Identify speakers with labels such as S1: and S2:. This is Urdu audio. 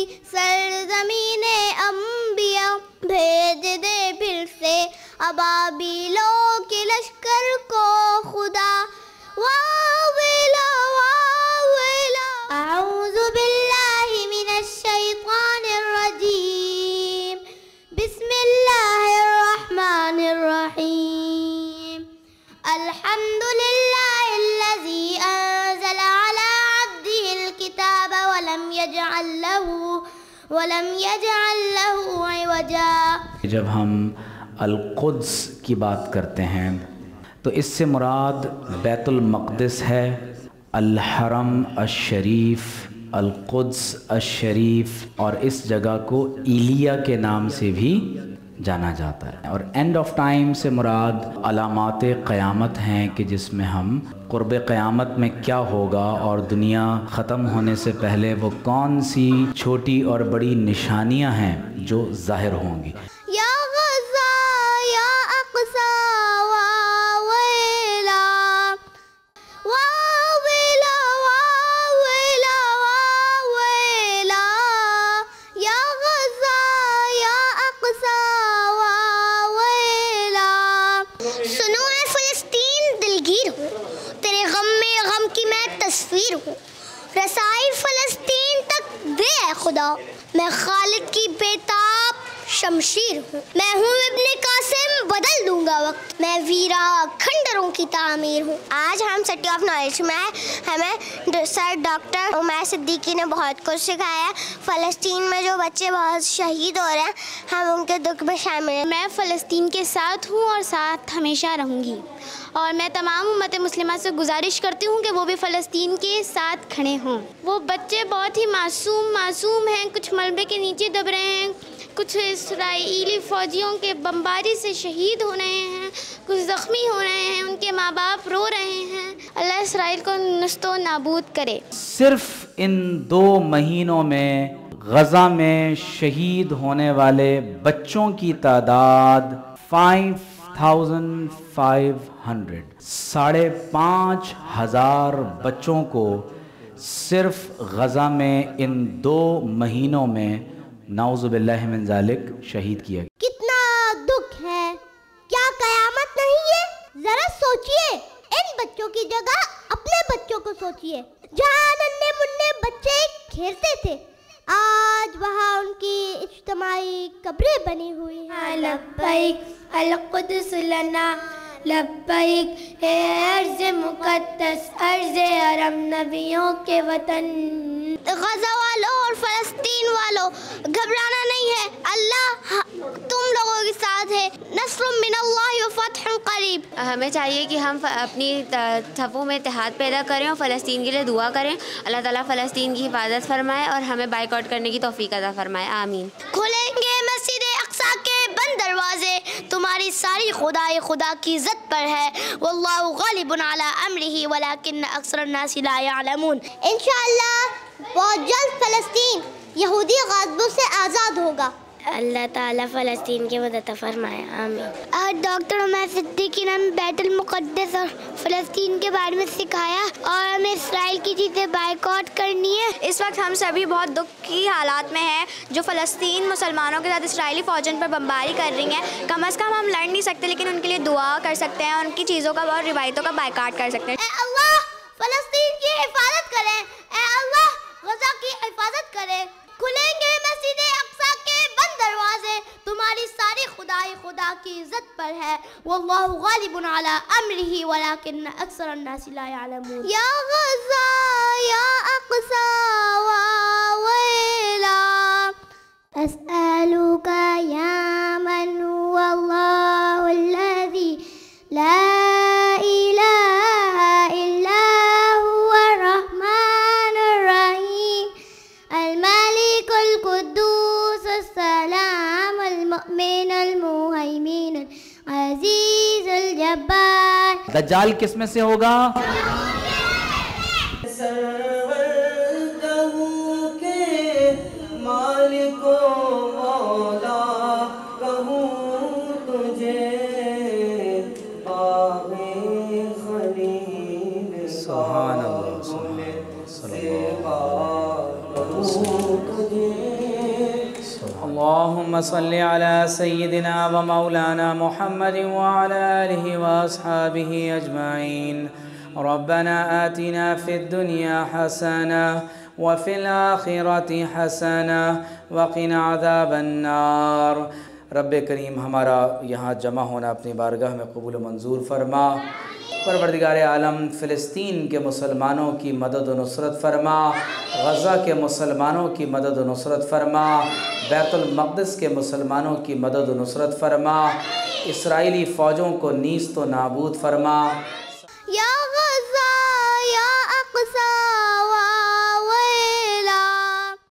S1: سرزمین انبیاء بھیج دے پھر سے ابابیلوں کے لشکر کو خدا واویلا واویلا اعوذ باللہ من الشیطان الرجیم بسم اللہ الرحمن الرحیم الحمد للہ الذی انزل علی عبدہ الکتاب ولم یجعل له عوجا.
S2: جب ہم القدس کی بات کرتے ہیں تو اس سے مراد بیت المقدس ہے، الحرم الشریف، القدس الشریف، اور اس جگہ کو ایلیا کے نام سے بھی جانا جاتا ہے. اور اینڈ آف ٹائم سے مراد علامات قیامت ہیں کہ جس میں ہم قرب قیامت میں کیا ہوگا اور دنیا ختم ہونے سے پہلے وہ کون سی چھوٹی اور بڑی نشانیاں ہیں جو ظاہر ہوں گی.
S1: یا غزہ یا اقصی واویلا واویلا واویلا واویلا یا غزہ یا اقصی واویلا. سنو اے فلسطین دلگیر ہوں، تیرے غم میں غم کی میں تصویر ہوں. رسائی فلسطین تک دے اے خدا، میں خالد کی بیتاب شمشیر ہوں. میں ہوں ابن قاسم، بدل دوں گا وقت، میں ویرا کھنڈروں کی تعمیر ہوں. آج ہم سٹی آف نالج میں ہمیں سر ڈاکٹر عمیر صدیقی نے بہت کچھ سکھایا ہے. فلسطین میں جو بچے بہت شہید ہو رہے ہیں، ہم ان کے دکھ میں شامل ہیں.
S3: میں فلسطین کے ساتھ ہوں اور ساتھ ہمیشہ رہوں گی، اور میں تمام امت مسلمہ سے گزارش کرتی ہوں کہ وہ بھی فلسطین کے ساتھ کھڑے ہوں. وہ بچے بہت ہی معصوم ہیں، کچھ ملبے کے نیچے دب رہے ہیں، کچھ اسرائیلی فوجیوں کے بمباری سے شہید ہو رہے ہیں، کچھ زخمی ہو رہے ہیں، ان کے ماں باپ رو رہے ہیں. اللہ اسرائیل کو نست و نابود کرے.
S2: صرف ان 2 مہینوں میں غزہ میں شہید ہونے والے بچوں کی تعداد 5500 5,500 بچوں کو صرف غزہ میں ان 2 مہینوں میں نعوذ باللہ من ذالک شہید کیا.
S1: کتنا دکھ ہے، کیا قیامت نہیں ہے؟ ذرا سوچئے، ان بچوں کی جگہ اپنے بچوں کو سوچئے. جہاں ننھے منھے بچے کھیلتے تھے، آج وہاں ان کی اجتماعی قبریں بنی ہوئی ہیں.
S4: لبیک القدس لنا لبیک، ہے ارض مقدس، ارض حرم، نبیوں کے وطن.
S1: غزہ والوں اور فلسطین والوں، گھبرانا نہیں ہے، اللہ تم لوگوں کے ساتھ ہے. نصر من اللہ و فتح قریب.
S5: ہمیں چاہیے کہ ہم اپنی صفوں میں اتحاد پیدا کریں اور فلسطین کے لیے دعا کریں. اللہ تعالیٰ فلسطین کی حفاظت فرمائے اور ہمیں بائیک آؤٹ کرنے کی توفیق عطا فرمائے. آمین.
S1: کھلیں گے مسجد اقصیٰ کے بند دروازے، تمہاری ساری خدائی خدا کی ذات پر ہے. واللہ غالب علی امرہ ولکن اکثر الناس لا یعلمون. انشاءاللہ بہت جلد فلسطین یہودی غاصبوں سے آزاد ہوگا.
S4: اللہ تعالیٰ فلسطین کی مدد فرمائے. آمین.
S1: آج ڈاکٹر عمیر صدیقی نے بیت المقدس اور فلسطین کے بارے میں سکھایا، اور ہمیں اسرائیل کی چیزیں بائیک آؤٹ کرنی ہے.
S3: اس وقت ہم سبھی بہت دکھ کی حالات میں ہیں، جو فلسطین مسلمانوں کے ساتھ اسرائیلی فوجوں پر بمباری کر رہی ہیں. کم از کم ہم لڑ نہیں سکتے، لیکن ان کے لیے دعا کر سکتے ہیں، ان کی چیزوں کا اور روایتوں کا بائیکاٹ کر سکتے ہیں.
S1: اے اللہ فلسطین کی حفاظت کرے، اے اللہ غزہ کی حفاظت کرے. کھلیں گے مسجد اقصیٰ کے بند دروازے، تمہاری ساری خدائی خدا کی عزت پر ہے. واللہ غالب علی امرہ ولکن اکثر الناس لا یعلمون. یا غزہ یا اقصی واویلا اسألک یا من هو اللہ الذی لا الہ الا هو الرحمن الرحیم الملک القدوس السلام المؤمن المہیمن العزیز الجبار.
S2: دجال کس میں سے ہوگا؟ سبحان اللہ، سبحان اللہ. اللهم صل على سيدنا ومولانا محمد وعلى آله وأصحابه أجمعين. ربنا آتنا في الدنيا حسنة وفي الآخرة حسنة وقنا عذاب النار. رب کریم ہمارا یہاں جمع ہونا اپنی بارگاہ میں قبول و منظور فرما. پروردگار عالم فلسطین کے مسلمانوں کی مدد و نصرت فرما، غزہ کے مسلمانوں کی مدد و نصرت فرما، بیت المقدس کے مسلمانوں کی مدد و نصرت فرما، اسرائیلی فوجوں کو نیست و نابود فرما.
S1: یا غزہ یا اقصی